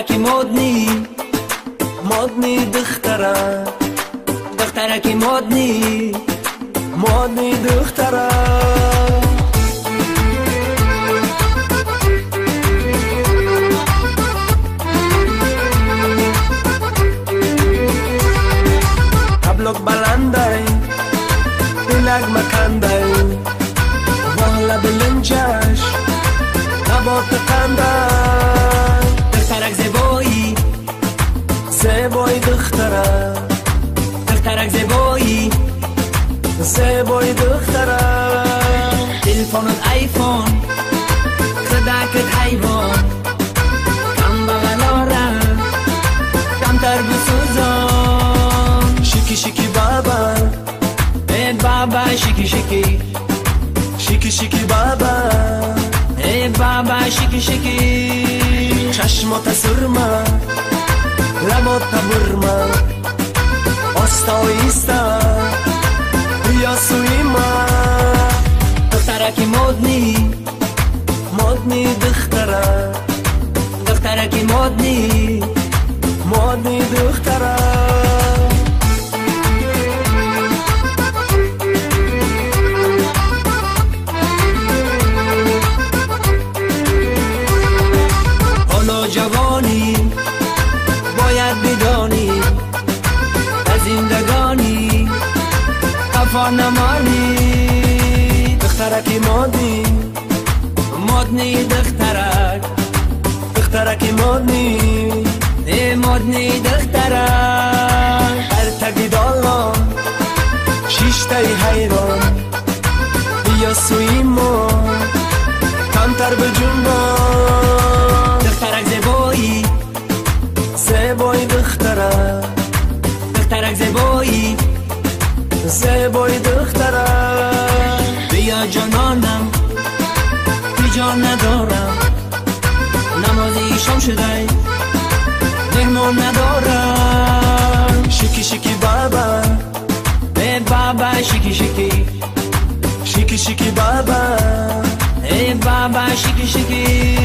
دخترکی مدنی دخترکی مدنی دختره تبلوک بلنده دلگ مکنده والا بلنجش نبات قنده دخترک زیبایی دختره دخترک زیبایی دختره تلفونت آیفون صداقت حیوان کم بغلاره کم تر بسوزان شیکی بابا ای بابا شیکی بابا ای بابا شیکی چشمات سرما لبات برما آستا بیا سوی ما دخترکی مدنی دختره دخترکی مدنی دختره حالا جوانی باید بدانی از زندگانی خفا نمانی دخترکی مدنی دخترکی مدنی دخترک هر تگی دالان شیشتای حیران بیا سوی ما کمتر به جنبان دخترک زیبایی دخترک زیبایی دختره بیا جانانم بی جان ندارم نمازی شام شده مهمان ندارم شیکی بابا ای بابا شیکی بابا ای بابا شیکی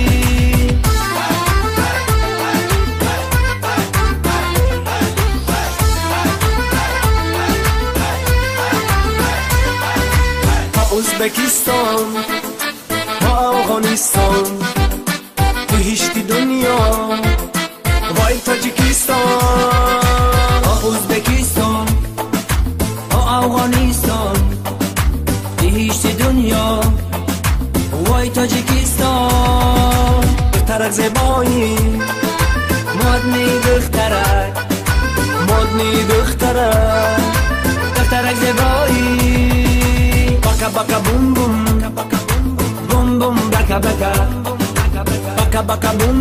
ازبکستان و افغانستان تو هیچ دنیا وای تاجیکستان ازبکستان و افغانستان تو هیچ دنیا وای تاجیکستان دخترک زیبایی مدنی دخترک زیبایی baka bum bum baka bum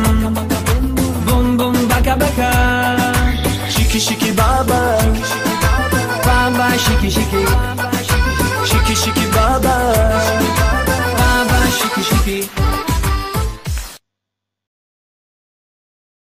bum baka shiki baba shiki baba